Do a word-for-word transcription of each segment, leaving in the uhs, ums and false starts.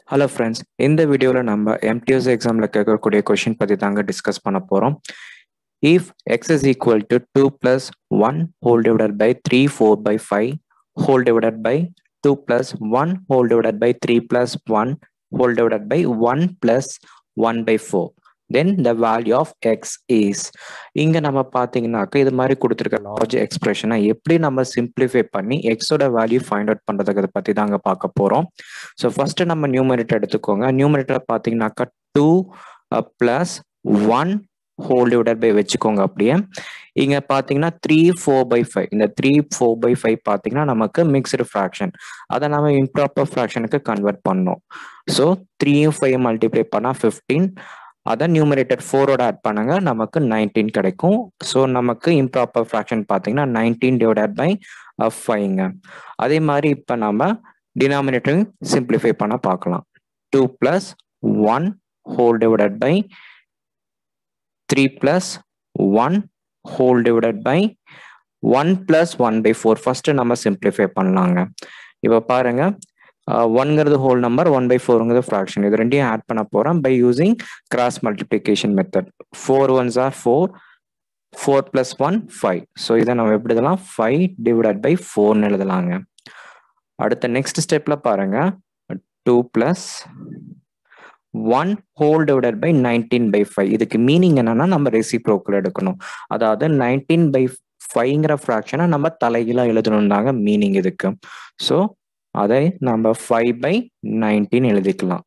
Hello friends, இந்த வீடியோல நம்ம M T S எக்ஸாம்ல கேட்கக்கூடிய கொஸ்டின் பத்தி தாங்க டிஸ்கஸ் பண்ண போறோம். If x is equal to two plus one whole divided by three four by five whole divided by two plus one whole divided by three plus one whole divided by one plus one by four, then the value of x is. இங்க நம்ம பாத்தீங்கன்னாக்க இது மாதிரி கொடுத்திருக்க large எக்ஸ்பிரஷனை எப்படி நம்ம simplify பண்ணி எக்ஸோட வேல்யூ ஃபைண்ட் அவுட் பண்றதுக்கு பத்தி தாங்க பார்க்க போறோம். ஸோ ஃபர்ஸ்ட் நம்ம நியூமரேட்டர் எடுத்துக்கோங்க. நியூமரேட்டர் பாத்தீங்கன்னாக்கா two plus one whole divided by வச்சுக்கோங்க. அப்படியே இங்க பாத்தீங்கன்னா த்ரீ ஃபோர் பை ஃபைவ், இந்த த்ரீ ஃபோர் பை ஃபைவ் பாத்தீங்கன்னா நமக்கு மிக்ஸ்டு ஃப்ராக்ஷன், அதை நம்ம இம்ப்ராப்பர் ஃப்ராக்ஷனுக்கு கன்வெர்ட் பண்ணோம். ஸோ த்ரீயும் ஃபைவ் மல்டிப்ளை பண்ணா ஃபிஃப்டீன், அதை நியூமரேட்டர் ஃபோரோட ஆட் பண்ணுங்க, நமக்கு நைன்டீன் கிடைக்கும். ஸோ நமக்கு இம்ப்ராப்பர் ஃப்ராக்ஷன் பாத்தீங்கன்னா நைன்டீன் டிவைடட் பை ஃபைவ்ங்க. அதே மாதிரி இப்ப நம்ம டினாமினேட்டர் சிம்பிளிஃபை பண்ண பார்க்கலாம். Two plus one whole divided by three plus one whole divided by one plus one by four. First நம்ம சிம்பிளிஃபை பண்ணலாங்க. இப்போ பாருங்க, ஒன்ங்கிறது ஹோல் நம்பர், ஒன் பை ஃபோருங்கிறது ஃப்ராக்ஷன். இது ரெண்டையும் ஆட் பண்ண போறோம் by using cross multiplication method. Four ones are four, four plus one five. So இதை நம்ம எப்படி எழுதலாம்? ஃபைவ் டிவைடட் பை ஃபோர்னு எழுதலாங்க. அடுத்த நெக்ஸ்ட் ஸ்டெப்ல பாருங்க, two plus one whole divided by nineteen by five. இதுக்கு மீனிங் என்னன்னா நம்ம ரெசிப்ரோக்கல் எடுக்கணும். அதாவது நைன்டீன் பை ஃபைவ்ங்கிற ஃப்ராக்ஷனை நம்ம தலைகீழா எழுதணும் தாங்க மீனிங் இதுக்கு. ஸோ அதை நம்ம ஃபைவ் பை நைன்டீன் எழுதிக்கலாம்.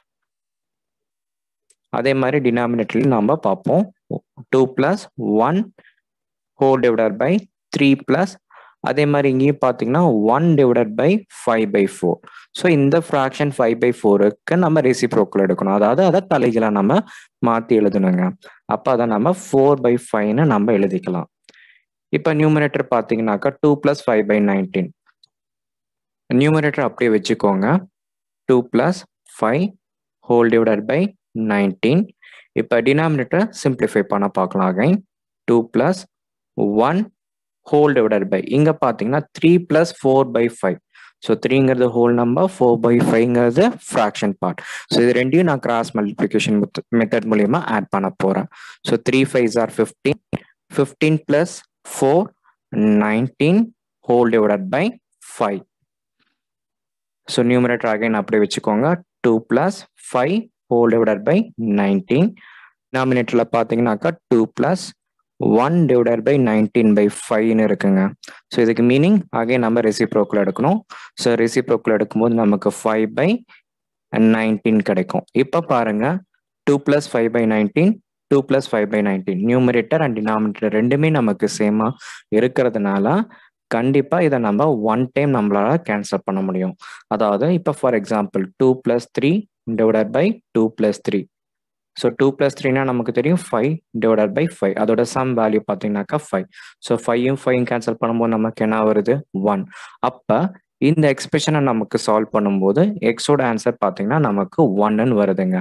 அதே மாதிரி டினாமினேட்டர்லையும் நம்ம பார்ப்போம். Two plus one whole divided by three plus, அதே மாதிரி இங்கேயும் பார்த்தீங்கன்னா one divided by five by four. So இந்த ஃப்ராக்ஷன் ஃபைவ் பை ஃபோருக்கு நம்ம ரெசிப்ரோக்கல் எடுக்கணும். அதாவது அதை தலைகீழா நம்ம மாற்றி எழுதணுங்க. அப்போ அதை நம்ம ஃபோர் பை ஃபைவ்னு நம்ம எழுதிக்கலாம். இப்போ நியூமரேட்டர் பார்த்தீங்கன்னாக்கா two plus five by nineteen. Numerator அப்படியே வச்சுக்கோங்க. Two plus five whole divided by nineteen. இப்போ டினாமினேட்டர் சிம்பிளிஃபை பண்ண பார்க்கலாம். Again two plus one whole divided by, இங்க பாத்தீங்கன்னா three plus four by five. So த்ரீங்கிறது ஹோல் நம்பர், ஃபோர் பை ஃபைவ்ங்கிறது fraction part. So இது ரெண்டையும் நான் கிராஸ் மல்டிப்ளிகேஷன் மெத்தட் மூலியமா ஆட் பண்ண போறேன். So three five are fifteen, fifteen plus four nineteen whole divided by five. So numerator again அப்படியே வச்சுக்கோங்க. Two plus five whole divided by nineteen. டினாமினேட்டர்ல பாத்தீங்கன்னாக்கா two plus one divided by nineteen by ஃபைவ்னு இருக்குங்க. So இதுக்கு meaning again நம்ம reciprocal எடுக்கணும். So reciprocal எடுக்கும்போது நமக்கு ஃபைவ் பை நைன்டீன் கிடைக்கும். இப்போ பாருங்க, two plus five by nineteen, two plus five by nineteen, numerator and denominator ரெண்டுமே நமக்கு சேமா இருக்கிறதுனால கண்டிப்பா இதை நம்ம ஒன் டைம் நம்மளால கேன்சல் பண்ண முடியும். அதாவது இப்போ for example two plus three divided by two plus three. So two plus த்ரீனா நமக்கு தெரியும் ஃபைவ் டிவைடட் பை ஃபைவ். அதோட சம் வேல்யூ பார்த்தீங்கன்னாக்கா ஃபைவ். ஸோ ஃபைவும் ஃபைவும் கேன்சல் பண்ணும்போது நமக்கு என்ன வருது? ஒன். அப்போ இந்த எக்ஸ்பிரஷனை நமக்கு சால்வ் பண்ணும்போது எக்ஸோட ஆன்சர் பார்த்தீங்கன்னா நமக்கு ஒன்னு வருதுங்க.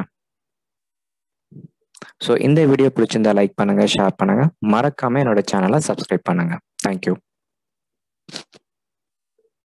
ஸோ இந்த வீடியோ பிடிச்சிருந்தா லைக் பண்ணுங்க, ஷேர் பண்ணுங்க, மறக்காம என்னோட சேனலை சப்ஸ்கிரைப் பண்ணுங்க. தேங்க்யூ.